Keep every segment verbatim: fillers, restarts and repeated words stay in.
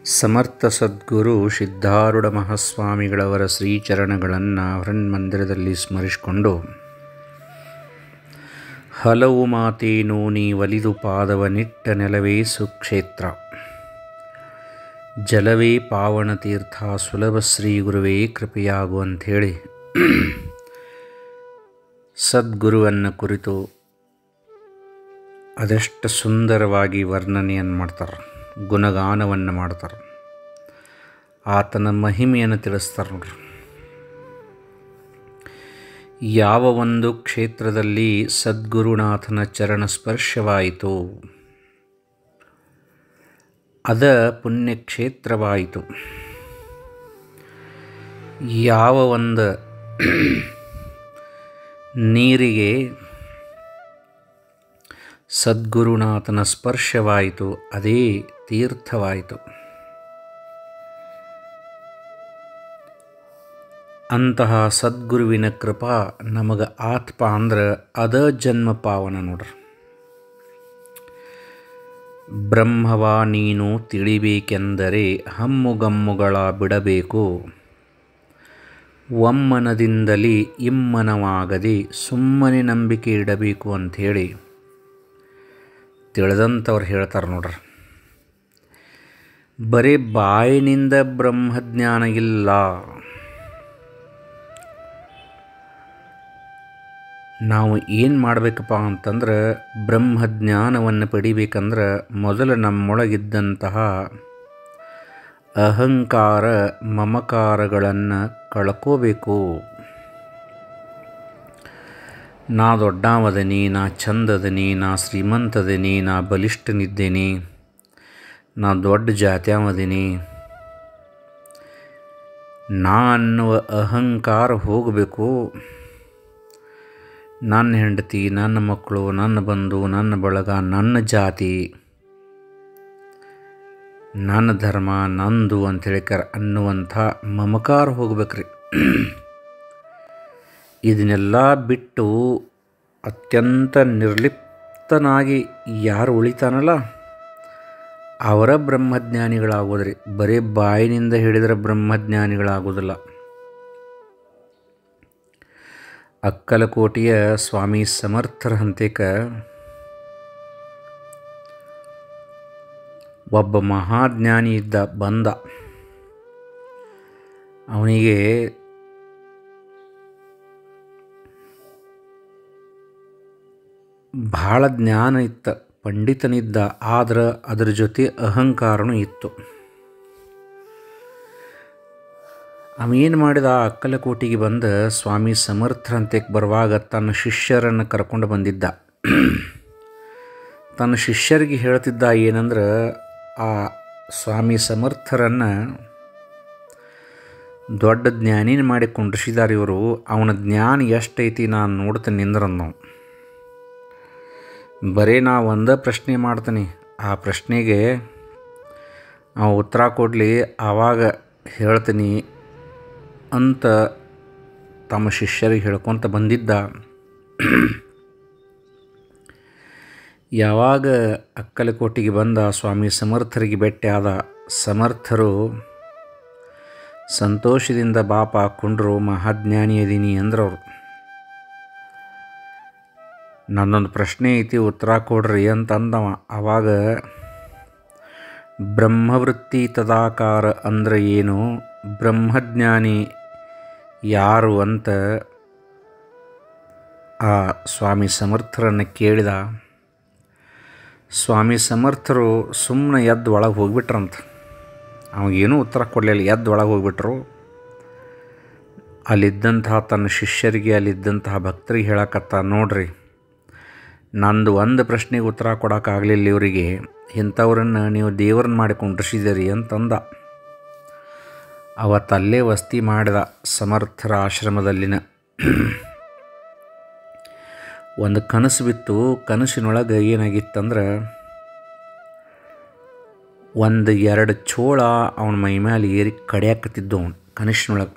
ಸಮರ್ಥ ಸದ್ಗುರು ಸಿದ್ಧಾರೂಢ ಮಹಾಸ್ವಾಮಿಗಳವರ ಶ್ರೀಚರಣಗಳನ್ನು ಹೃನ್ಮಂದಿರದಲ್ಲಿ ಸ್ಮರಿಸಿಕೊಂಡು, ಹಲವು ಮಾತೇನು ನೀ ಒಲಿದು ಪಾದವನಿಟ್ಟ ನೆಲವೇ ಸುಕ್ಷೇತ್ರ, ಜಲವೇ ಪಾವನ ತೀರ್ಥ ಸುಲಭ ಶ್ರೀ ಗುರುವೇ ಕೃಪೆಯಾಗು ಅಂಥೇಳಿ ಸದ್ಗುರುವನ್ನು ಕುರಿತು ಅದೆಷ್ಟು ಸುಂದರವಾಗಿ ವರ್ಣನೆಯನ್ನು ಮಾಡ್ತಾರೆ, ಗುಣಗಾನವನ್ನು ಮಾಡ್ತಾರೆ, ಆತನ ಮಹಿಮೆಯನ್ನು ತಿಳಿಸ್ತಾರೆ ನೋಡ್ರಿ. ಯಾವ ಒಂದು ಕ್ಷೇತ್ರದಲ್ಲಿ ಸದ್ಗುರುನಾಥನ ಚರಣ ಸ್ಪರ್ಶವಾಯಿತು ಅದ ಪುಣ್ಯಕ್ಷೇತ್ರವಾಯಿತು. ಯಾವ ಒಂದು ನೀರಿಗೆ ಸದ್ಗುರುನಾಥನ ಸ್ಪರ್ಶವಾಯಿತು ಅದೇ ತೀರ್ಥವಾಯಿತು. ಅಂತಹ ಸದ್ಗುರುವಿನ ಕೃಪಾ ನಮಗೆ ಆತ್ಪ ಅಂದ್ರೆ ಅದ ಜನ್ಮ ಪಾವನ ನೋಡ್ರಿ. ಬ್ರಹ್ಮವ ನೀನು ತಿಳಿಬೇಕೆಂದರೆ ಹಮ್ಮುಗಮ್ಮುಗಳ ಬಿಡಬೇಕು, ಒಮ್ಮನದಿಂದಲೇ ಇಮ್ಮನವಾಗದೆ ಸುಮ್ಮನೆ ನಂಬಿಕೆ ಇಡಬೇಕು ಅಂಥೇಳಿ ತಿಳಿದಂಥವ್ರು ಹೇಳ್ತಾರೆ ನೋಡ್ರಿ. ಬರೀ ಬಾಯಿನಿಂದ ಬ್ರಹ್ಮಜ್ಞಾನ ಇಲ್ಲ, ನಾವು ಏನು ಮಾಡಬೇಕಪ್ಪ ಅಂತಂದ್ರೆ ಬ್ರಹ್ಮಜ್ಞಾನವನ್ನು ಪಡಿಬೇಕಂದ್ರೆ ಮೊದಲು ನಮ್ಮೊಳಗಿದ್ದಂತಹ ಅಹಂಕಾರ ಮಮಕಾರಗಳನ್ನು ಕಳ್ಕೋಬೇಕು. ನಾ ದೊಡ್ಡವದನಿ, ನಾ ಚಂದದನಿ, ನಾ ಶ್ರೀಮಂತದನಿ, ನಾ ಬಲಿಷ್ಠನಿದ್ದೇನೆ, ನಾ ದೊಡ್ಡ ಜಾತ್ಯಾವದೀನಿ, ನಾ ಅನ್ನುವ ಅಹಂಕಾರ ಹೋಗಬೇಕು. ನನ್ನ ಹೆಂಡತಿ, ನನ್ನ ಮಕ್ಕಳು, ನನ್ನ ಬಂಧು, ನನ್ನ ಬಳಗ, ನನ್ನ ಜಾತಿ, ನನ್ನ ಧರ್ಮ, ನಂದು ಅಂಥೇಳಿ ಕರ್ ಅನ್ನುವಂಥ ಮಮಕಾರ ಹೋಗ್ಬೇಕ್ರಿ. ಇದನ್ನೆಲ್ಲ ಬಿಟ್ಟು ಅತ್ಯಂತ ನಿರ್ಲಿಪ್ತನಾಗಿ ಯಾರು ಉಳಿತಾನಲ್ಲ ಅವರ ಬ್ರಹ್ಮಜ್ಞಾನಿಗಳಾಗೋದ್ರಿ. ಬರೀ ಬಾಯಿನಿಂದ ಹಿಡಿದ್ರೆ ಬ್ರಹ್ಮಜ್ಞಾನಿಗಳಾಗೋದಿಲ್ಲ. ಅಕ್ಕಲಕೋಟೆಯ ಸ್ವಾಮಿ ಸಮರ್ಥರ ಹಂತೇಕ ಒಬ್ಬ ಮಹಾಜ್ಞಾನಿ ಇದ್ದ, ಬಂದ. ಅವನಿಗೆ ಭಾಳ ಜ್ಞಾನ ಇತ್ತು, ಪಂಡಿತನಿದ್ದ, ಆದ್ರೆ ಅದರ ಜೊತೆ ಅಹಂಕಾರನೂ ಇತ್ತು. ಅವೇನು ಮಾಡಿದ, ಅಕ್ಕಲಕೋಟೆಗೆ ಬಂದ ಸ್ವಾಮಿ ಸಮರ್ಥರಂತೆಗೆ ಬರುವಾಗ ತನ್ನ ಶಿಷ್ಯರನ್ನು ಕರ್ಕೊಂಡು ಬಂದಿದ್ದ. ತನ್ನ ಶಿಷ್ಯರಿಗೆ ಹೇಳ್ತಿದ್ದ ಏನಂದ್ರೆ, ಆ ಸ್ವಾಮಿ ಸಮರ್ಥರನ್ನು ದೊಡ್ಡ ಜ್ಞಾನಿನ ಮಾಡಿ ಕುಂಡ್ರಿಸಿದ್ದಾರೆ ಇವರು, ಅವನ ಜ್ಞಾನ ಎಷ್ಟೈತಿ ನಾನು ನೋಡ್ತೇನೆ ನಿಂದ್ರನ್ನು ನಾವು. ಬರೀ ನಾ ಒಂದೇ ಪ್ರಶ್ನೆ ಮಾಡ್ತೀನಿ, ಆ ಪ್ರಶ್ನೆಗೆ ಅವ ಉತ್ತರ ಕೊಡಲಿ, ಆವಾಗ ಹೇಳ್ತೀನಿ ಅಂತ ತಮ್ಮ ಶಿಷ್ಯರಿಗೆ ಹೇಳ್ಕೊತ ಬಂದಿದ್ದ. ಯಾವಾಗ ಅಕ್ಕಲಕೋಟೆಗೆ ಬಂದ ಸ್ವಾಮಿ ಸಮರ್ಥರಿಗೆ ಭೇಟಿ ಆದ, ಸಮರ್ಥರು ಸಂತೋಷದಿಂದ ಬಾಪ ಕುಂಡ್ರು, ಮಹಾಜ್ಞಾನಿ ಅದೀನಿ ಅಂದ್ರವ್ರು. ನನ್ನೊಂದು ಪ್ರಶ್ನೆ ಐತಿ, ಉತ್ತರ ಕೊಡ್ರಿ ಅಂತ ಅಂದವ. ಆವಾಗ ಬ್ರಹ್ಮವೃತ್ತಿ ತದಾಕಾರ ಅಂದರೆ ಏನು, ಬ್ರಹ್ಮಜ್ಞಾನಿ ಯಾರು ಅಂತ ಆ ಸ್ವಾಮಿ ಸಮರ್ಥರನ್ನು ಕೇಳಿದ. ಸ್ವಾಮಿ ಸಮರ್ಥರು ಸುಮ್ಮನೆ ಎದ್ದು ಒಳಗೆ ಹೋಗ್ಬಿಟ್ರಂತ. ಅವಾಗೇನೂ ಉತ್ತರ ಕೊಡಲಿಲ್ಲ, ಎದ್ದು ಒಳಗೆ ಹೋಗ್ಬಿಟ್ರು. ಅಲ್ಲಿದ್ದಂತಹ ತನ್ನ ಶಿಷ್ಯರಿಗೆ, ಅಲ್ಲಿದ್ದಂತಹ ಭಕ್ತರಿಗೆ ಹೇಳಕತ್ತ, ನೋಡ್ರಿ ನಂದು ಒಂದು ಪ್ರಶ್ನೆಗೆ ಉತ್ತರ ಕೊಡೋಕ್ಕಾಗಲಿಲ್ಲ ಇವರಿಗೆ, ಇಂಥವ್ರನ್ನು ನೀವು ದೇವ್ರನ್ನ ಮಾಡಿ ಕುಂಡ್ರಿಸಿದ್ದೀರಿ ಅಂತಂದ. ಅವತ್ತಲ್ಲೇ ವಸ್ತಿ ಮಾಡಿದ ಸಮರ್ಥರ ಆಶ್ರಮದಲ್ಲಿನ. ಒಂದು ಕನಸು ಬಿತ್ತು. ಕನಸಿನೊಳಗೆ ಏನಾಗಿತ್ತಂದ್ರೆ, ಒಂದು ಎರಡು ಚೋಳ ಅವನ ಮೈ ಮೇಲೆ ಏರಿ ಕಡಿಯಾಕತ್ತಿದ್ದು. ಅವನು ಕನಸಿನೊಳಗೆ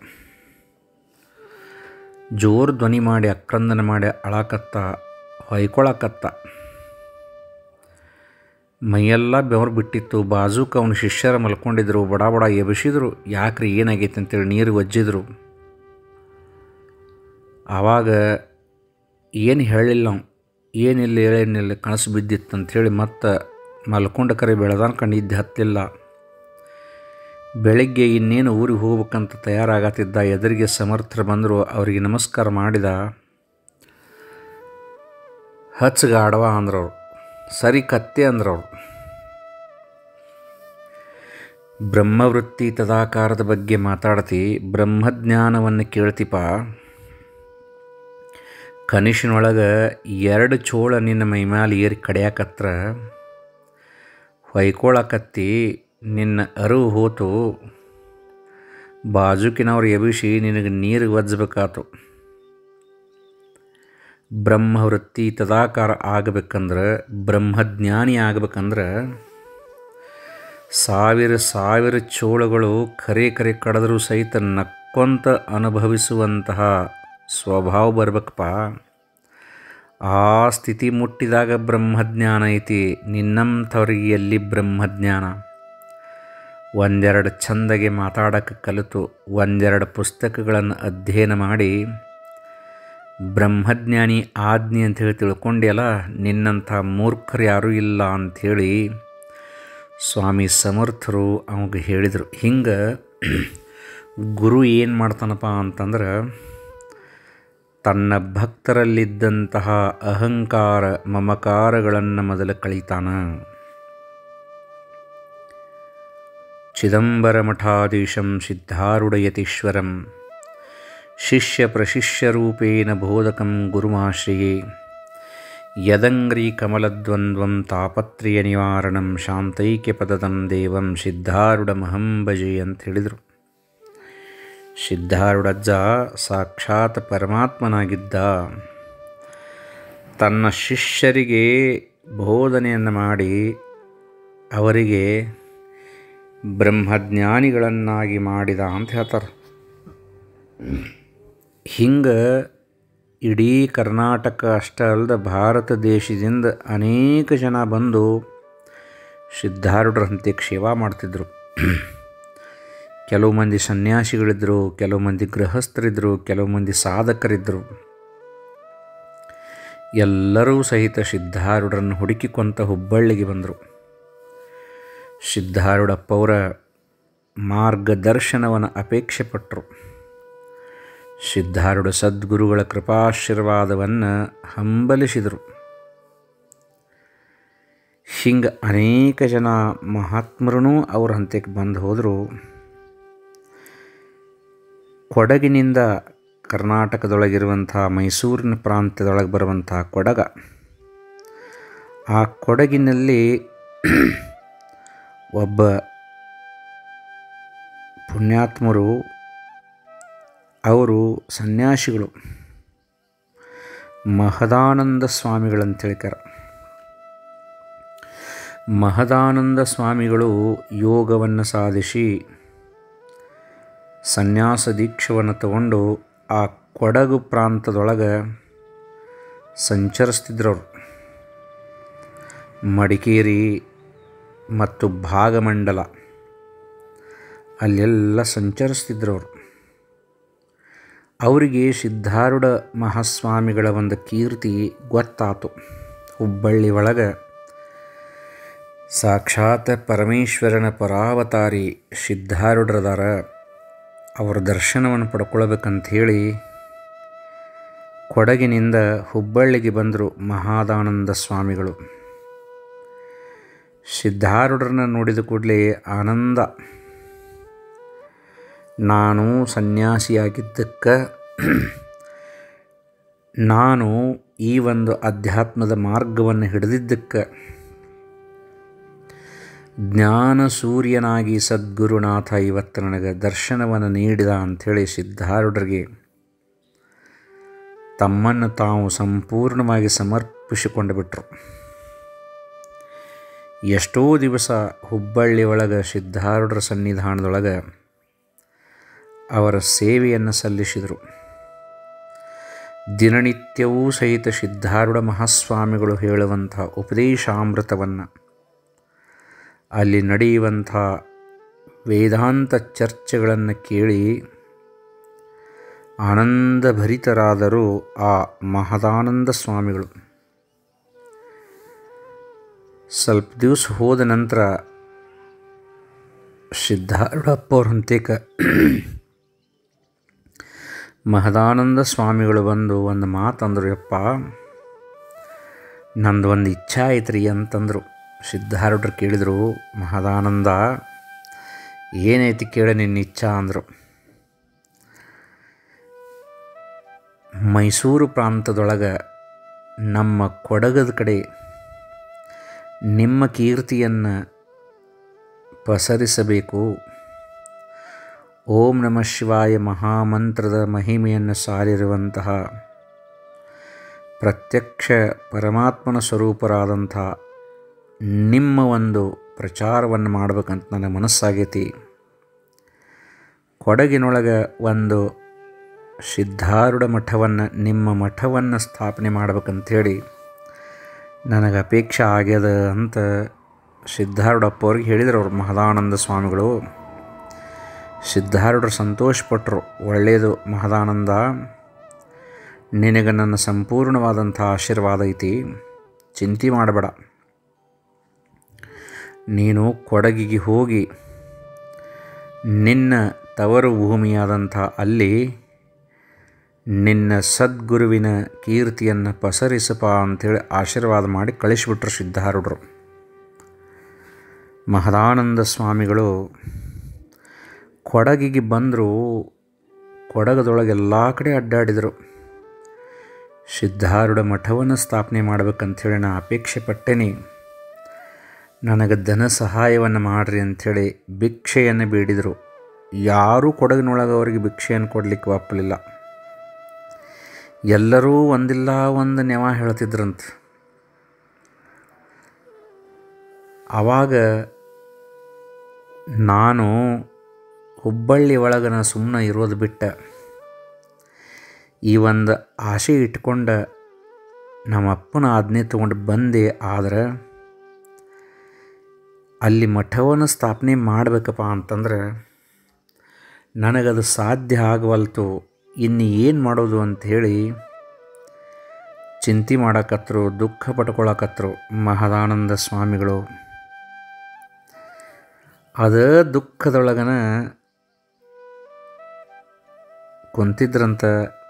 ಜೋರು ಧ್ವನಿ ಮಾಡಿ ಅಕ್ರಂದನ ಮಾಡಿ ಅಳಾಕತ್ತ, ಹೊಯ್ಕೊಳಕತ್ತ. ಮೈಯೆಲ್ಲ ಬೆವರು ಬಿಟ್ಟಿತ್ತು. ಬಾಜೂಕ ಅವನ ಶಿಷ್ಯರ ಮಲ್ಕೊಂಡಿದ್ರು. ಬಡ ಬಡ ಎಬ್ಬಿಸಿದ್ರು. ಯಾಕ್ರಿ ಏನಾಗೈತೆ ಅಂತೇಳಿ ನೀರು ಒಜ್ಜಿದ್ರು. ಆವಾಗ ಏನು ಹೇಳಿಲ್ಲ ನಾವು, ಏನಿಲ್ಲ ಏನೇನಿಲ್ಲ ಕನಸು ಬಿದ್ದಿತ್ತು ಅಂಥೇಳಿ ಮತ್ತೆ ಮಲ್ಕೊಂಡ ಕರೆ ಬೆಳೆದಾನ ಕಂಡಿದ್ದೆ ಹತ್ತಿಲ್ಲ. ಬೆಳಗ್ಗೆ ಇನ್ನೇನು ಊರಿಗೆ ಹೋಗ್ಬೇಕಂತ ತಯಾರಾಗತ್ತಿದ್ದ. ಎದುರಿಗೆ ಸಮರ್ಥರು ಬಂದರು. ಅವರಿಗೆ ನಮಸ್ಕಾರ ಮಾಡಿದ. ಹಚ್ಚಗ ಆಡವ ಅಂದ್ರವ್ರು. ಸರಿ ಕತ್ತೆ ಅಂದ್ರವ್ರು. ಬ್ರಹ್ಮವೃತ್ತಿ ತದಾಕಾರದ ಬಗ್ಗೆ ಮಾತಾಡ್ತಿ, ಬ್ರಹ್ಮಜ್ಞಾನವನ್ನು ಕೇಳ್ತಿಪ್ಪ. ಕನಿಷನೊಳಗೆ ಎರಡು ಚೋಳ ನಿನ್ನ ಮೈಮ್ಯಾಲೆ ಏರಿ ಕಡಿಯಾಕತ್ರ ಹೊಯ್ಕೊಳಕತ್ತಿ, ನಿನ್ನ ಅರಿವು ಹೋತು. ಬಾಜುಕಿನವ್ರು ಎಬಿಸಿ ನಿನಗೆ ನೀರು ಒಜ್ಜಬೇಕಾತು. ಬ್ರಹ್ಮವೃತ್ತಿ ತದಾಕಾರ ಆಗಬೇಕಂದ್ರೆ, ಬ್ರಹ್ಮಜ್ಞಾನಿ ಆಗಬೇಕಂದ್ರೆ ಸಾವಿರ ಸಾವಿರ ಚೋಳಗಳು ಕರೆ ಕರೆ ಕಡಿದ್ರೂ ಸಹಿತ ನಕ್ಕೊಂತ ಅನುಭವಿಸುವಂತಹ ಸ್ವಭಾವ ಬರ್ಬೇಕಪ್ಪ. ಆ ಸ್ಥಿತಿ ಮುಟ್ಟಿದಾಗ ಬ್ರಹ್ಮಜ್ಞಾನ ಐತಿ. ನಿನ್ನಂಥವ್ರಿಗೆ ಎಲ್ಲಿ ಬ್ರಹ್ಮಜ್ಞಾನ? ಒಂದೆರಡು ಚಂದಗೆ ಮಾತಾಡೋಕ್ಕೆ ಕಲಿತು, ಒಂದೆರಡು ಪುಸ್ತಕಗಳನ್ನು ಅಧ್ಯಯನ ಮಾಡಿ ಬ್ರಹ್ಮಜ್ಞಾನಿ ಆಜ್ಞೆ ಅಂಥೇಳಿ ತಿಳ್ಕೊಂಡೆಯಲ್ಲ, ನಿನ್ನಂಥ ಮೂರ್ಖರು ಯಾರೂ ಇಲ್ಲ ಅಂಥೇಳಿ ಸ್ವಾಮಿ ಸಮರ್ಥರು ಅವಾಗ ಹೇಳಿದರು. ಹಿಂಗೆ ಗುರು ಏನು ಮಾಡ್ತಾನಪ್ಪ ಅಂತಂದ್ರೆ, ತನ್ನ ಭಕ್ತರಲ್ಲಿದ್ದಂತಹ ಅಹಂಕಾರ ಮಮಕಾರಗಳನ್ನು ಮೊದಲು ಕಳೀತಾನ. ಚಿದಂಬರ ಮಠಾಧೀಶಂ ಸಿದ್ಧಾರೂಢಯತೀಶ್ವರಂ ಶಿಷ್ಯ ಪ್ರಶಿಷ್ಯರೂಪೇಣ ಬೋಧಕಂ ಗುರುಮಾಶ್ರಯೇ ಯದಂಗ್ರಿ ಕಮಲದ್ವಂದ್ವಂ ತಾಪತ್ರಯ ನಿವಾರಣಂ ಶಾಂತೈಕ್ಯ ಪದದಂ ದೇವಂ ಸಿದ್ಧಾರೂಢಮಹಂ ಭಜೆ ಅಂತ ಹೇಳಿದರು. ಸಿದ್ಧಾರೂಢಜ್ಜ ಸಾಕ್ಷಾತ್ ಪರಮಾತ್ಮನಾಗಿದ್ದ. ತನ್ನ ಶಿಷ್ಯರಿಗೆ ಬೋಧನೆಯನ್ನು ಮಾಡಿ ಅವರಿಗೆ ಬ್ರಹ್ಮಜ್ಞಾನಿಗಳನ್ನಾಗಿ ಮಾಡಿದ ಅಂತ ಹೇಳ್ತಾರೆ. ಹಿಂಗೆ ಇಡೀ ಕರ್ನಾಟಕ ಅಷ್ಟೇ ಅಲ್ಲದೆ ಭಾರತ ದೇಶದಿಂದ ಅನೇಕ ಜನ ಬಂದು ಸಿದ್ಧಾರೂಢರಂತೆ ಸೇವಾ ಮಾಡ್ತಿದ್ದರು. ಕೆಲವು ಮಂದಿ ಸನ್ಯಾಸಿಗಳಿದ್ದರು, ಕೆಲವು ಮಂದಿ ಗೃಹಸ್ಥರಿದ್ದರು, ಕೆಲವು ಮಂದಿ ಸಾಧಕರಿದ್ದರು. ಎಲ್ಲರೂ ಸಹಿತ ಸಿದ್ಧಾರೂಢರನ್ನು ಹುಡುಕಿಕೊಂತ ಹುಬ್ಬಳ್ಳಿಗೆ ಬಂದರು. ಸಿದ್ಧಾರೂಢಪ್ಪವರ ಮಾರ್ಗದರ್ಶನವನ್ನು ಅಪೇಕ್ಷೆ ಪಟ್ಟರು. ಸಿದ್ಧಾರೂಢ ಸದ್ಗುರುಗಳ ಕೃಪಾಶೀರ್ವಾದವನ್ನು ಹಂಬಲಿಸಿದರು. ಹಿಂಗೆ ಅನೇಕ ಜನ ಮಹಾತ್ಮರೂ ಅವ್ರ ಹಂತಕ್ಕೆ ಬಂದು ಹೋದರು. ಕೊಡಗಿನಿಂದ ಕರ್ನಾಟಕದೊಳಗಿರುವಂಥ ಮೈಸೂರಿನ ಪ್ರಾಂತ್ಯದೊಳಗೆ ಬರುವಂಥ ಕೊಡಗ, ಆ ಕೊಡಗಿನಲ್ಲಿ ಒಬ್ಬ ಪುಣ್ಯಾತ್ಮರು, ಅವರು ಸನ್ಯಾಸಿಗಳು, ಮಹದಾನಂದ ಸ್ವಾಮಿಗಳಂತ ಹೇಳ್ತಾರೆ. ಮಹದಾನಂದ ಸ್ವಾಮಿಗಳು ಯೋಗವನ್ನು ಸಾಧಿಸಿ ಸನ್ಯಾಸ ದೀಕ್ಷವನ್ನು ತಗೊಂಡು ಆ ಕೊಡಗು ಪ್ರಾಂತದೊಳಗೆ ಸಂಚರಿಸ್ತಿದ್ರವರು. ಮಡಿಕೇರಿ ಮತ್ತು ಭಾಗಮಂಡಲ ಅಲ್ಲೆಲ್ಲ ಸಂಚರಿಸ್ತಿದ್ರವರು. ಅವರಿಗೆ ಸಿದ್ಧಾರೂಢ ಮಹಾಸ್ವಾಮಿಗಳ ಒಂದು ಕೀರ್ತಿ ಗೊತ್ತಾತು. ಹುಬ್ಬಳ್ಳಿ ಒಳಗೆ ಸಾಕ್ಷಾತ್ ಪರಮೇಶ್ವರನ ಪರಾವತಾರಿ ಸಿದ್ಧಾರೂಢರದಾರ, ಅವರ ದರ್ಶನವನ್ನು ಪಡ್ಕೊಳ್ಬೇಕಂಥೇಳಿ ಕೊಡಗಿನಿಂದ ಹುಬ್ಬಳ್ಳಿಗೆ ಬಂದರು ಮಹದಾನಂದ ಸ್ವಾಮಿಗಳು. ಸಿದ್ಧಾರೂಢರನ್ನು ನೋಡಿದ ಕೂಡಲೇ ಆನಂದ. ನಾನು ಸನ್ಯಾಸಿಯಾಗಿದ್ದಕ್ಕೆ, ನಾನು ಈ ಒಂದು ಅಧ್ಯಾತ್ಮದ ಮಾರ್ಗವನ್ನು ಹಿಡಿದಿದ್ದಕ್ಕೆ, ಜ್ಞಾನ ಸೂರ್ಯನಾಗಿ ಸದ್ಗುರುನಾಥ ಇವತ್ತು ನನಗೆ ದರ್ಶನವನ್ನು ನೀಡಿದ ಅಂಥೇಳಿ ಸಿದ್ಧಾರೂಢರಿಗೆ ತಮ್ಮನ್ನು ತಾವು ಸಂಪೂರ್ಣವಾಗಿ ಸಮರ್ಪಿಸಿಕೊಂಡು ಬಿಟ್ಟರು. ಎಷ್ಟೋ ದಿವಸ ಹುಬ್ಬಳ್ಳಿ ಒಳಗೆ ಸಿದ್ಧಾರೂಢರ ಸನ್ನಿಧಾನದೊಳಗೆ ಅವರ ಸೇವೆಯನ್ನು ಸಲ್ಲಿಸಿದರು. ದಿನನಿತ್ಯವೂ ಸಹಿತ ಸಿದ್ಧಾರೂಢ ಮಹಾಸ್ವಾಮಿಗಳು ಹೇಳುವಂಥ ಉಪದೇಶಾಮೃತವನ್ನು ಅಲ್ಲಿ ನಡೆಯುವಂಥ ವೇದಾಂತ ಚರ್ಚೆಗಳನ್ನು ಕೇಳಿ ಆನಂದಭರಿತರಾದರು ಆ ಮಹದಾನಂದ ಸ್ವಾಮಿಗಳು. ಸ್ವಲ್ಪ ದಿವಸ ಹೋದ ನಂತರ ಸಿದ್ಧಾರೂಢಪ್ಪ ಅವ್ರ ಹಂತೇಕ ಮಹದಾನಂದ ಸ್ವಾಮಿಗಳು ಬಂದು ಒಂದು ಮಾತಂದರು, ಯಪ್ಪ ನಂದು ಒಂದು ಇಚ್ಛಾ ಐತ್ರಿ ಅಂತಂದರು. ಸಿದ್ಧಾರೂಢರು ಕೇಳಿದರು, ಮಹದಾನಂದ ಏನೈತಿ ಕೇಳಿ ನಿನ್ನ ಇಚ್ಛಾ ಅಂದರು. ಮೈಸೂರು ಪ್ರಾಂತದೊಳಗೆ ನಮ್ಮ ಕೊಡಗದ ಕಡೆ ನಿಮ್ಮ ಕೀರ್ತಿಯನ್ನು ಪಸರಿಸಬೇಕು. ಓಂ ನಮಃ ಶಿವಾಯ ಮಹಾಮಂತ್ರದ ಮಹಿಮೆಯನ್ನು ಸಾರಿರುವಂತಹ ಪ್ರತ್ಯಕ್ಷ ಪರಮಾತ್ಮನ ಸ್ವರೂಪರಾದಂಥ ನಿಮ್ಮ ಒಂದು ಪ್ರಚಾರವನ್ನು ಮಾಡಬೇಕಂತ ನನ್ನ ಮನಸ್ಸಾಗೈತಿ. ಕೊಡಗಿನೊಳಗೆ ಒಂದು ಸಿದ್ಧಾರೂಢ ಮಠವನ್ನು ನಿಮ್ಮ ಮಠವನ್ನು ಸ್ಥಾಪನೆ ಮಾಡ್ಬೇಕಂಥೇಳಿ ನನಗೆ ಅಪೇಕ್ಷೆ ಆಗ್ಯದ ಅಂತ ಸಿದ್ಧಾರೂಢಪ್ಪ ಅವ್ರಿಗೆ ಹೇಳಿದರು ಅವರು ಮಹದಾನಂದ ಸ್ವಾಮಿಗಳು. ಸಿದ್ಧಾರೂಢರು ಸಂತೋಷಪಟ್ಟರು. ಒಳ್ಳೆಯದು ಮಹದಾನಂದ, ನಿನಗೆ ನನ್ನ ಸಂಪೂರ್ಣವಾದಂಥ ಆಶೀರ್ವಾದ ಐತಿ, ಚಿಂತೆ ಮಾಡಬೇಡ. ನೀನು ಕೊಡಗಿಗೆ ಹೋಗಿ ನಿನ್ನ ತವರು ಭೂಮಿಯಾದಂಥ ಅಲ್ಲಿ ನಿನ್ನ ಸದ್ಗುರುವಿನ ಕೀರ್ತಿಯನ್ನು ಪಸರಿಸಪ್ಪ ಅಂಥೇಳಿ ಆಶೀರ್ವಾದ ಮಾಡಿ ಕಳಿಸಿಬಿಟ್ರು ಸಿದ್ಧಾರೂಢರು. ಮಹದಾನಂದ ಸ್ವಾಮಿಗಳು ಕೊಡಗಿಗೆ ಬಂದರು. ಕೊಡಗದೊಳಗೆ ಎಲ್ಲ ಕಡೆ ಅಡ್ಡಾಡಿದರು. ಸಿದ್ಧಾರೂಢ ಮಠವನ್ನು ಸ್ಥಾಪನೆ ಮಾಡ್ಬೇಕಂಥೇಳಿ ನಾನು ಅಪೇಕ್ಷೆ ಪಟ್ಟೇನೆ, ನನಗೆ ಧನ ಸಹಾಯವನ್ನು ಮಾಡಿರಿ ಅಂಥೇಳಿ ಭಿಕ್ಷೆಯನ್ನು ಬೇಡಿದರು. ಯಾರೂ ಕೊಡಗಿನೊಳಗೆ ಅವರಿಗೆ ಭಿಕ್ಷೆಯನ್ನು ಕೊಡಲಿಕ್ಕೆ ಒಪ್ಪಲಿಲ್ಲ. ಎಲ್ಲರೂ ಒಂದಿಲ್ಲ ಒಂದು ನೆವ ಹೇಳ್ತಿದ್ರಂತೆ. ಆವಾಗ ನಾನು ಹುಬ್ಬಳ್ಳಿ ಒಳಗನ ಸುಮ್ಮನೆ ಇರೋದು ಬಿಟ್ಟ ಈ ಒಂದು ಆಸೆ ಇಟ್ಕೊಂಡು ನಮ್ಮ ಅಪ್ಪನ ಆಜ್ಞೆ ತೊಗೊಂಡು ಬಂದೆ. ಆದರೆ ಅಲ್ಲಿ ಮಠವನ್ನು ಸ್ಥಾಪನೆ ಮಾಡಬೇಕಪ್ಪ ಅಂತಂದ್ರೆ ನನಗದು ಸಾಧ್ಯ ಆಗವಲ್ತು, ಇನ್ನು ಏನು ಮಾಡೋದು ಅಂಥೇಳಿ ಚಿಂತೆ ಮಾಡಕತ್ತರು, ದುಃಖ ಪಟ್ಕೊಳಕತ್ತರು ಮಹದಾನಂದ ಸ್ವಾಮಿಗಳು. ಅದೇ ದುಃಖದೊಳಗನ ಕುಂತಿದ್ರಂತ.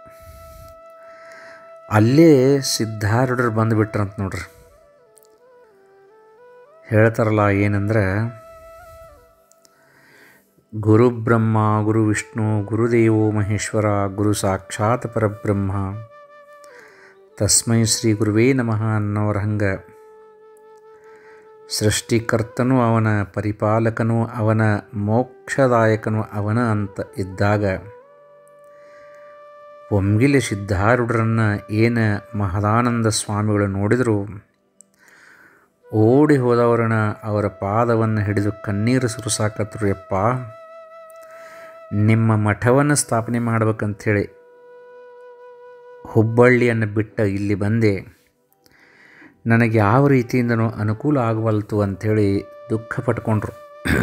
ಅಲ್ಲೇ ಸಿದ್ಧಾರೂಢರು ಬಂದುಬಿಟ್ರಂತ ನೋಡ್ರಿ. ಹೇಳ್ತಾರಲ್ಲ ಏನಂದ್ರೆ, ಗುರು ಬ್ರಹ್ಮ ಗುರು ವಿಷ್ಣು ಗುರುದೇವೋ ಮಹೇಶ್ವರ ಗುರು ಸಾಕ್ಷಾತ್ ಪರಬ್ರಹ್ಮ ತಸ್ಮೈ ಶ್ರೀ ಗುರುವೇ ನಮಃ ಅನ್ನೋರ ಹಂಗೆ ಸೃಷ್ಟಿಕರ್ತನೂ ಅವನ, ಪರಿಪಾಲಕನೂ ಅವನ, ಮೋಕ್ಷದಾಯಕನೂ ಅವನ ಅಂತ ಇದ್ದಾಗ ಒಮ್ಗಿಲೆ ಸಿದ್ಧಾರೂಢರನ್ನು ಏನು ಮಹದಾನಂದ ಸ್ವಾಮಿಗಳು ನೋಡಿದರು, ಓಡಿ ಹೋದವರನ್ನ ಅವರ ಪಾದವನ್ನು ಹಿಡಿದು ಕಣ್ಣೀರು ಸುರಿಸಾಕತ್ರು. ಯಪ್ಪ, ನಿಮ್ಮ ಮಠವನ್ನು ಸ್ಥಾಪನೆ ಮಾಡ್ಬೇಕಂಥೇಳಿ ಹುಬ್ಬಳ್ಳಿಯನ್ನು ಬಿಟ್ಟ ಇಲ್ಲಿ ಬಂದೆ, ನನಗೆ ಯಾವ ರೀತಿಯಿಂದನೂ ಅನುಕೂಲ ಆಗವಲ್ತು ಅಂಥೇಳಿ ದುಃಖ ಪಟ್ಕೊಂಡ್ರು.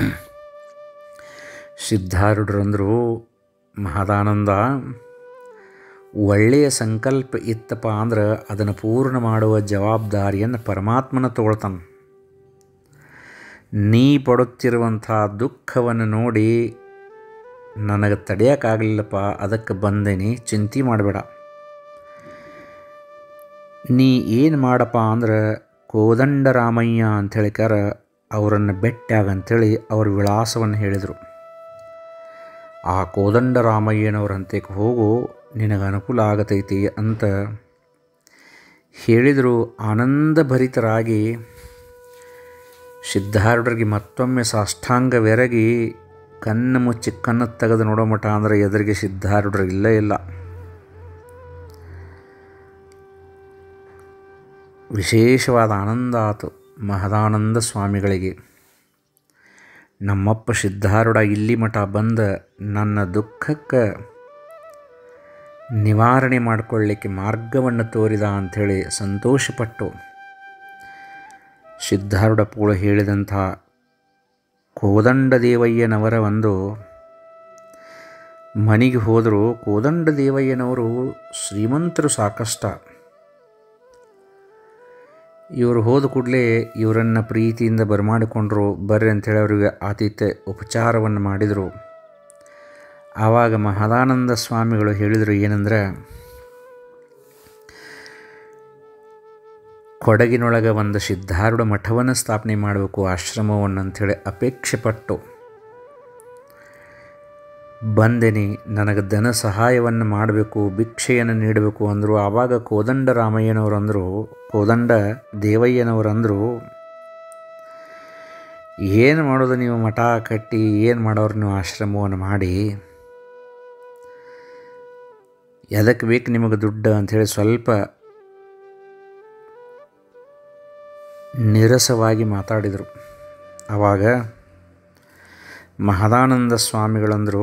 ಸಿದ್ಧಾರೂಢರು ಅಂದರು, ಮಹದಾನಂದ, ಒಳ್ಳೆಯ ಸಂಕಲ್ಪ ಇತ್ತಪ್ಪ ಅಂದ್ರೆ ಅದನ್ನು ಪೂರ್ಣ ಮಾಡುವ ಜವಾಬ್ದಾರಿಯನ್ನು ಪರಮಾತ್ಮನ ತಗೊಳ್ತಾನೆ. ನೀ ಪಡುತ್ತಿರುವಂಥ ದುಃಖವನ್ನು ನೋಡಿ ನನಗೆ ತಡೆಯೋಕ್ಕಾಗಲಿಲ್ಲಪ್ಪ, ಅದಕ್ಕೆ ಬಂದೇನಿ, ಚಿಂತೆ ಮಾಡಬೇಡ. ನೀ ಏನು ಮಾಡಪ್ಪ ಅಂದ್ರೆ ಕೋದಂಡರಾಮಯ್ಯ ಅಂಥೇಳಿಕಾರ ಅವರನ್ನು ಭೇಟಿಯಾಗಂಥೇಳಿ ಅವ್ರ ವಿಳಾಸವನ್ನು ಹೇಳಿದರು. ಆ ಕೋದಂಡರಾಮಯ್ಯನವ್ರ ಹಂತಕ್ಕೆ ಹೋಗು, ನಿನಗೆ ಅನುಕೂಲ ಆಗತೈತಿ ಅಂತ ಹೇಳಿದರು. ಆನಂದಭರಿತರಾಗಿ ಸಿದ್ಧಾರೂಢರಿಗೆ ಮತ್ತೊಮ್ಮೆ ಸಾಷ್ಟಾಂಗವೆರಗಿ ಕಣ್ಣು ಮುಚ್ಚಿ ಕಣ್ಣು ತೆಗೆದು ನೋಡೋ ಮಠ ಅಂದರೆ ಎದುರಿಗೆ ಸಿದ್ಧಾರೂಢರು ಇಲ್ಲೇ ಇಲ್ಲ. ವಿಶೇಷವಾದ ಆನಂದ ಆಯಿತು ಮಹದಾನಂದ ಸ್ವಾಮಿಗಳಿಗೆ. ನಮ್ಮಪ್ಪ ಸಿದ್ಧಾರೂಢ ಇಲ್ಲಿ ಮಠ ಬಂದ ನನ್ನ ದುಃಖಕ್ಕೆ ನಿವಾರಣೆ ಮಾಡಿಕೊಳ್ಳಲಿಕ್ಕೆ ಮಾರ್ಗವನ್ನು ತೋರಿದ ಅಂಥೇಳಿ ಸಂತೋಷಪಟ್ಟು ಸಿದ್ಧಾರೂಢಪ್ಪಗಳು ಹೇಳಿದಂಥ ಕೋದಂಡ ದೇವಯ್ಯನವರ ಒಂದು ಮನೆಗೆ ಹೋದರು. ಕೋದಂಡ ದೇವಯ್ಯನವರು ಶ್ರೀಮಂತರು ಸಾಕಷ್ಟ. ಇವರು ಹೋದ ಕೂಡಲೇ ಇವರನ್ನು ಪ್ರೀತಿಯಿಂದ ಬರಮಾಡಿಕೊಂಡ್ರು. ಬರ್ರಿ ಅಂಥೇಳಿ ಅವರಿಗೆ ಆತಿಥ್ಯ ಉಪಚಾರವನ್ನು ಮಾಡಿದರು. ಆವಾಗ ಮಹದಾನಂದ ಸ್ವಾಮಿಗಳು ಹೇಳಿದರು ಏನಂದ್ರೆ, ಕೊಡಗಿನೊಳಗೆ ಒಂದು ಸಿದ್ಧಾರೂಢ ಮಠವನ್ನು ಸ್ಥಾಪನೆ ಮಾಡಬೇಕು, ಆಶ್ರಮವನ್ನು ಅಂಥೇಳಿ ಅಪೇಕ್ಷೆ ಪಟ್ಟು ಬಂದೆನಿ. ನನಗೆ ಧನ ಸಹಾಯವನ್ನು ಮಾಡಬೇಕು, ಭಿಕ್ಷೆಯನ್ನು ನೀಡಬೇಕು ಅಂದರು. ಆವಾಗ ಕೋದಂಡ ರಾಮಯ್ಯನವರು ಅಂದರು, ಕೋದಂಡ ದೇವಯ್ಯನವರು ಅಂದರು, ಏನು ಮಾಡೋದು ನೀವು ಮಠ ಕಟ್ಟಿ, ಏನು ಮಾಡೋರು ನೀವು ಆಶ್ರಮವನ್ನು ಮಾಡಿ, ಎದಕ್ಕೆ ಬೇಕು ನಿಮಗೆ ದುಡ್ಡು ಅಂಥೇಳಿ ಸ್ವಲ್ಪ ನೀರಸವಾಗಿ ಮಾತಾಡಿದರು. ಆವಾಗ ಮಹದಾನಂದ ಸ್ವಾಮಿಗಳಂದರು,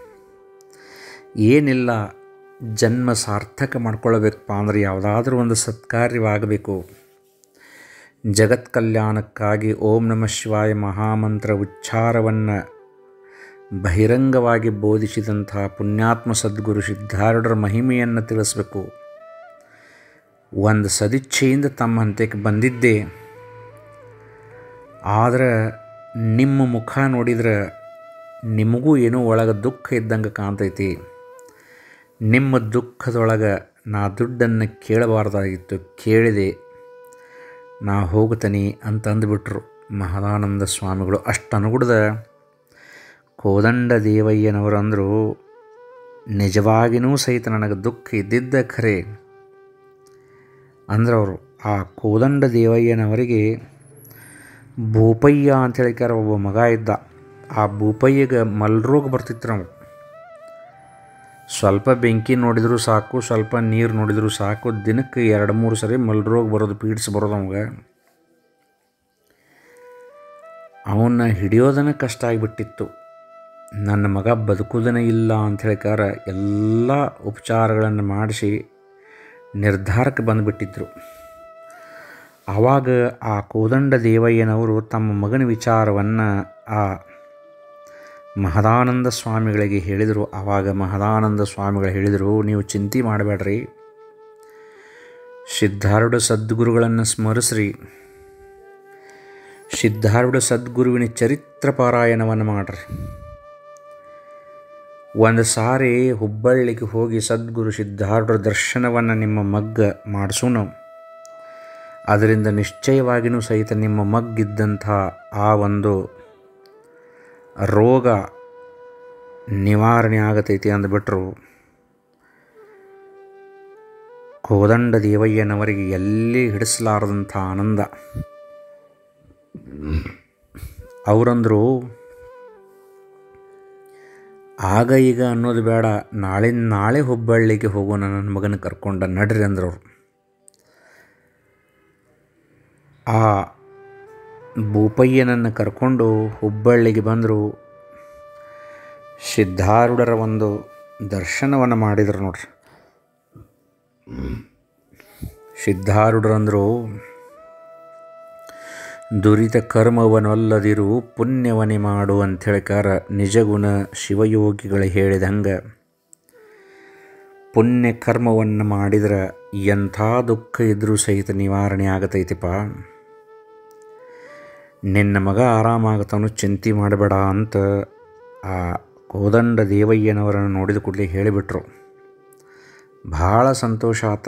ಏನಿಲ್ಲ, ಜನ್ಮ ಸಾರ್ಥಕ ಮಾಡ್ಕೊಳ್ಬೇಕಪ್ಪ ಅಂದರೆ ಯಾವುದಾದ್ರೂ ಒಂದು ಸತ್ಕಾರ್ಯವಾಗಬೇಕು. ಜಗತ್ ಕಲ್ಯಾಣಕ್ಕಾಗಿ ಓಂ ನಮಃ ಶಿವಾಯ ಮಹಾಮಂತ್ರ ಉಚ್ಚಾರವನ್ನು ಬಹಿರಂಗವಾಗಿ ಬೋಧಿಸಿದಂಥ ಪುಣ್ಯಾತ್ಮ ಸದ್ಗುರು ಸಿದ್ಧಾರೂಢರ ಮಹಿಮೆಯನ್ನು ತಿಳಿಸಬೇಕು. ಒಂದು ಸದಿಚ್ಛೆಯಿಂದ ತಮ್ಮ ಹಂತಕ್ಕೆ ಬಂದಿದ್ದೆ. ಆದರೆ ನಿಮ್ಮ ಮುಖ ನೋಡಿದ್ರೆ ನಿಮಗೂ ಏನೋ ಒಳಗೆ ದುಃಖ ಇದ್ದಂಗೆ ಕಾಣ್ತೈತಿ. ನಿಮ್ಮ ದುಃಖದೊಳಗೆ ನಾ ದುಡ್ಡನ್ನು ಕೇಳಬಾರ್ದಾಗಿತ್ತು, ಕೇಳಿದೆ, ನಾ ಹೋಗ್ತೀನಿ ಅಂತ ಅಂದುಬಿಟ್ರು ಮಹದಾನಂದ ಸ್ವಾಮಿಗಳು. ಅಷ್ಟು ಅನುಗುಣದ ಕೋದಂಡ ದೇವಯ್ಯನವರು ಅಂದರು, ನಿಜವಾಗಿಯೂ ಸಹಿತ ನನಗೆ ದುಃಖ ಇದ್ದಿದ್ದ ಖರೆ ಅಂದ್ರವರು. ಆ ಕೋದಂಡ ದೇವಯ್ಯನವರಿಗೆ ಭೂಪಯ್ಯ ಅಂಥೇಳಿಕಾರ ಒಬ್ಬ ಮಗ ಇದ್ದ. ಆ ಭೂಪಯ್ಯಗೆ ಮಲ್ರೋಗ ಬರ್ತಿತ್ತು. ನಾವು ಸ್ವಲ್ಪ ಬೆಂಕಿ ನೋಡಿದರೂ ಸಾಕು, ಸ್ವಲ್ಪ ನೀರು ನೋಡಿದರೂ ಸಾಕು, ದಿನಕ್ಕೆ ಎರಡು ಮೂರು ಸರಿ ಮಲ್ರೋಗ ಬರೋದು, ಪೀಡ್ಸ್ ಬರೋದು. ಅವಾಗ ಅವನ್ನ ಹಿಡಿಯೋದನ್ನು ಕಷ್ಟ ಆಗಿಬಿಟ್ಟಿತ್ತು. ನನ್ನ ಮಗ ಬದುಕುವುದನೇ ಇಲ್ಲ ಅಂಥೇಳಿಕಾರ ಎಲ್ಲ ಉಪಚಾರಗಳನ್ನು ಮಾಡಿಸಿ ನಿರ್ಧಾರಕ್ಕೆ ಬಂದುಬಿಟ್ಟಿದ್ರು. ಆವಾಗ ಆ ಕೋದಂಡ ದೇವಯ್ಯನವರು ತಮ್ಮ ಮಗನ ವಿಚಾರವನ್ನು ಆ ಮಹದಾನಂದ ಸ್ವಾಮಿಗಳಿಗೆ ಹೇಳಿದರು. ಆವಾಗ ಮಹದಾನಂದ ಸ್ವಾಮಿಗಳು ಹೇಳಿದರು, ನೀವು ಚಿಂತೆ ಮಾಡಬೇಡ್ರಿ, ಸಿದ್ಧಾರೂಢ ಸದ್ಗುರುಗಳನ್ನು ಸ್ಮರಿಸ್ರಿ, ಸಿದ್ಧಾರೂಢ ಸದ್ಗುರುವಿನ ಚರಿತ್ರ ಪಾರಾಯಣವನ್ನು ಮಾಡಿರಿ. ಒಂದು ಸಾರಿ ಹುಬ್ಬಳ್ಳಿಗೆ ಹೋಗಿ ಸದ್ಗುರು ಸಿದ್ಧಾರೂಢರ ದರ್ಶನವನ್ನು ನಿಮ್ಮ ಮಗ್ಗ ಮಾಡಿಸೋಣ. ಅದರಿಂದ ನಿಶ್ಚಯವಾಗಿಯೂ ಸಹಿತ ನಿಮ್ಮ ಮಗ್ಗಿದ್ದಂಥ ಆ ಒಂದು ರೋಗ ನಿವಾರಣೆ ಆಗತೈತಿ ಅಂದುಬಿಟ್ರು. ಕೋದಂಡ ದೇವಯ್ಯನವರಿಗೆ ಎಲ್ಲಿ ಹಿಡಿಸಲಾರದಂಥ ಆನಂದ. ಅವರಂದರು, ಆಗ ಈಗ ಅನ್ನೋದು ಬೇಡ, ನಾಳೆ ನಾಳೆ ಹುಬ್ಬಳ್ಳಿಗೆ ಹೋಗೋಣ, ನನ್ನ ಮಗನ ಕರ್ಕೊಂಡ ನಡ್ರಿ ಅಂದ್ರವ್ರು. ಆ ಭೂಪಯ್ಯನನ್ನು ಕರ್ಕೊಂಡು ಹುಬ್ಬಳ್ಳಿಗೆ ಬಂದರು. ಸಿದ್ಧಾರೂಢರ ಒಂದು ದರ್ಶನವನ್ನು ಮಾಡಿದರು ನೋಡ್ರಿ. ಸಿದ್ಧಾರೂಢರಂದರು, ದುರಿತ ಕರ್ಮವನ್ನೊಲ್ಲದಿರು ಪುಣ್ಯವನ್ನೇ ಮಾಡು ಅಂಥೇಳಿಕಾರ ನಿಜಗುಣ ಶಿವಯೋಗಿಗಳು ಹೇಳಿದಂಗೆ ಪುಣ್ಯ ಕರ್ಮವನ್ನು ಮಾಡಿದ್ರೆ ಎಂಥ ದುಃಖ ಇದ್ದರೂ ಸಹಿತ ನಿವಾರಣೆ ಆಗತೈತಿಪ್ಪ. ನಿನ್ನ ಮಗ ಆರಾಮಾಗತಾನು, ಚಿಂತೆ ಮಾಡಬೇಡ ಅಂತ ಆ ಕೋದಂಡ ದೇವಯ್ಯನವರನ್ನು ನೋಡಿದ ಕೂಡಲೇ ಹೇಳಿಬಿಟ್ರು. ಭಾಳ ಸಂತೋಷ ಆತ.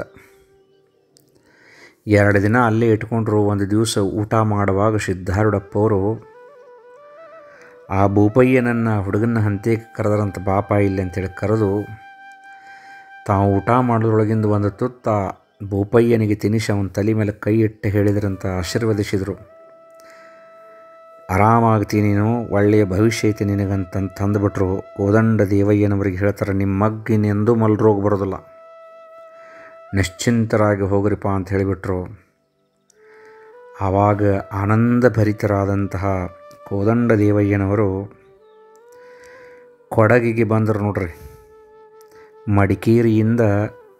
ಎರಡು ದಿನ ಅಲ್ಲೇ ಇಟ್ಕೊಂಡ್ರು. ಒಂದು ದಿವಸ ಊಟ ಮಾಡುವಾಗ ಸಿದ್ಧಾರೂಢಪ್ಪವರು ಆ ಭೂಪಯ್ಯನನ್ನು ಹುಡುಗನ ಹಂತಕ್ಕೆ ಕರೆದರಂತ, ಬಾಪ ಇಲ್ಲಿ ಅಂತೇಳಿ ಕರೆದು ತಾವು ಊಟ ಮಾಡೋದ್ರೊಳಗಿಂದ ಒಂದು ತುತ್ತ ಭೂಪಯ್ಯನಿಗೆ ತಿನಿಸಿ ಅವನ ತಲೆ ಮೇಲೆ ಕೈ ಇಟ್ಟು ಹೇಳಿದ್ರಂತ, ಆಶೀರ್ವದಿಸಿದರು. ಆರಾಮಾಗ್ತೀನಿ ನೀನು, ಒಳ್ಳೆಯ ಭವಿಷ್ಯ ಐತಿ ನಿನಗಂತಂದು ತಂದುಬಿಟ್ರು. ಕೋದಂಡ ದೇವಯ್ಯನವರಿಗೆ ಹೇಳ್ತಾರೆ, ನಿಮ್ಮ ಮಗ್ಗಿನೆಂದೂ ಮಲ್ರೋಗ ಬರೋದಿಲ್ಲ, ನಿಶ್ಚಿಂತರಾಗಿ ಹೋಗ್ರಿಪ್ಪ ಅಂತ ಹೇಳಿಬಿಟ್ರು. ಆವಾಗ ಆನಂದ ಭರಿತರಾದಂತಹ ಕೋದಂಡ ದೇವಯ್ಯನವರು ಕೊಡಗಿಗೆ ಬಂದರು ನೋಡ್ರಿ. ಮಡಿಕೇರಿಯಿಂದ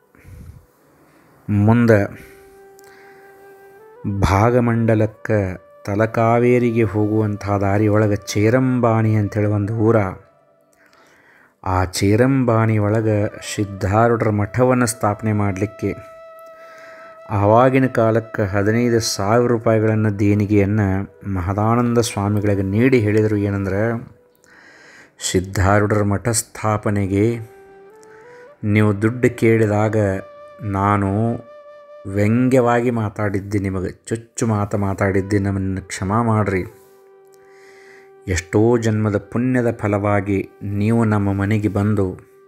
ಮುಂದೆ ಭಾಗಮಂಡಲಕ್ಕೆ ತಲಕಾವೇರಿಗೆ ಹೋಗುವಂಥ ದಾರಿಯೊಳಗೆ ಚೇರಂಬಾಣಿ ಅಂಥೇಳಿ ಒಂದು ಊರ. ಆ ಚೇರಂಬಾಣಿ ಒಳಗೆ ಸಿದ್ಧಾರೂಢರ ಮಠವನ್ನು ಸ್ಥಾಪನೆ ಮಾಡಲಿಕ್ಕೆ ಆವಾಗಿನ ಕಾಲಕ್ಕೆ ಹದಿನೈದು ಸಾವಿರ ರೂಪಾಯಿಗಳನ್ನು ದೇಣಿಗೆಯನ್ನು ಮಹದಾನಂದ ಸ್ವಾಮಿಗಳಿಗೆ ನೀಡಿ ಹೇಳಿದರು. ಏನಂದ್ರೆ, ಸಿದ್ಧಾರೂಢರ ಮಠ ಸ್ಥಾಪನೆಗೆ ನೀವು ದುಡ್ಡು ಕೇಳಿದಾಗ ನಾನು ವ್ಯಂಗ್ಯವಾಗಿ ಮಾತಾಡಿದ್ದೆ, ನಿಮಗೆ ಚುಚ್ಚು ಮಾತು ಮಾತಾಡಿದ್ದೆ, ನಮ್ಮನ್ನು ಕ್ಷಮಾ ಮಾಡಿರಿ. ಎಷ್ಟೋ ಜನ್ಮದ ಪುಣ್ಯದ ಫಲವಾಗಿ ನೀವು ನಮ್ಮ ಮನೆಗೆ ಬಂದು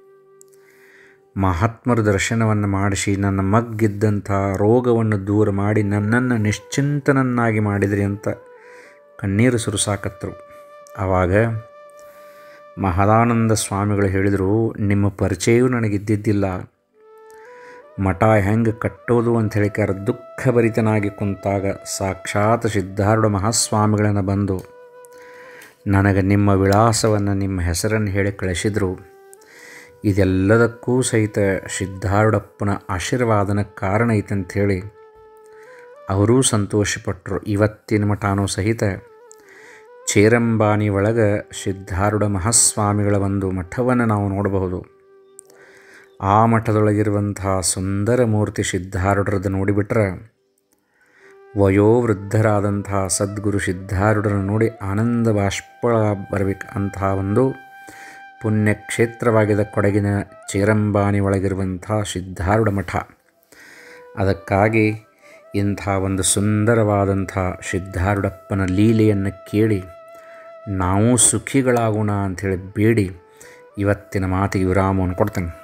ಮಹಾತ್ಮರ ದರ್ಶನವನ್ನು ಮಾಡಿಸಿ ನನ್ನ ಮಗ್ಗಿದ್ದಂಥ ರೋಗವನ್ನು ದೂರ ಮಾಡಿ ನನ್ನನ್ನು ನಿಶ್ಚಿಂತನನ್ನಾಗಿ ಮಾಡಿದ್ರಿ ಅಂತ ಕಣ್ಣೀರು ಸುರಿಸಾಕತ್ತರು. ಆವಾಗ ಮಹದಾನಂದ ಸ್ವಾಮಿಗಳು ಹೇಳಿದರು, ನಿಮ್ಮ ಪರಿಚಯವೂ ನನಗಿದ್ದಿದ್ದಿಲ್ಲ, ಮಠ ಹೆಂಗೆ ಕಟ್ಟೋದು ಅಂತ ಹೇಳಿಕಾರ ದುಃಖಭರಿತನಾಗಿ ಕುಂತಾಗ ಸಾಕ್ಷಾತ್ ಸಿದ್ಧಾರೂಢ ಮಹಾಸ್ವಾಮಿಗಳನ್ನು ಬಂದು ನನಗೆ ನಿಮ್ಮ ವಿಳಾಸವನ್ನು, ನಿಮ್ಮ ಹೆಸರನ್ನು ಹೇಳಿ ಕಳಿಸಿದರು. ಇದೆಲ್ಲದಕ್ಕೂ ಸಹಿತ ಸಿದ್ಧಾರೂಢಪ್ಪನ ಆಶೀರ್ವಾದನ ಕಾರಣ ಐತಂಥೇಳಿ ಅವರೂ ಸಂತೋಷಪಟ್ಟರು. ಇವತ್ತಿನ ಮಠನೂ ಸಹಿತ ಚೇರಂಬಾಣಿ ಒಳಗೆ ಸಿದ್ಧಾರೂಢ ಮಹಾಸ್ವಾಮಿಗಳ ಒಂದು ಮಠವನ್ನು ನಾವು ನೋಡಬಹುದು. ಆ ಮಠದೊಳಗಿರುವಂಥ ಸುಂದರ ಮೂರ್ತಿ ಸಿದ್ಧಾರೂಢರದ್ದು ನೋಡಿಬಿಟ್ರೆ ವಯೋವೃದ್ಧರಾದಂಥ ಸದ್ಗುರು ಸಿದ್ಧಾರೂಢರನ್ನು ನೋಡಿ ಆನಂದ ಬಾಷ್ಪ ಬರಬೇಕು. ಅಂತಹ ಒಂದು ಪುಣ್ಯಕ್ಷೇತ್ರವಾಗಿದೆ ಕೊಡಗಿನ ಚೇರಂಬಾಣಿ ಒಳಗಿರುವಂಥ ಸಿದ್ಧಾರೂಢ ಮಠ. ಅದಕ್ಕಾಗಿ ಇಂಥ ಒಂದು ಸುಂದರವಾದಂಥ ಸಿದ್ಧಾರೂಢಪ್ಪನ ಲೀಲೆಯನ್ನು ಕೇಳಿ ನಾವು ಸುಖಿಗಳಾಗೋಣ ಅಂಥೇಳಿ ಬೇಡಿ ಇವತ್ತಿನ ಮಾತಿಗೆ ವಿರಾಮವನ್ನು ಕೊಡ್ತೇನೆ.